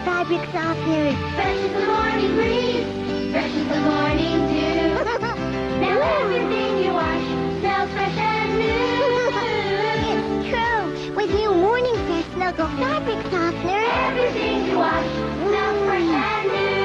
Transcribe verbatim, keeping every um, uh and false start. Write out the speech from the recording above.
fabric softeners. Fresh as the morning breeze, fresh as the morning dew. Now everything you wash smells fresh and new. It's true. With new Morning Fresh Snuggle fabric softener, Everything you wash smells fresh and new.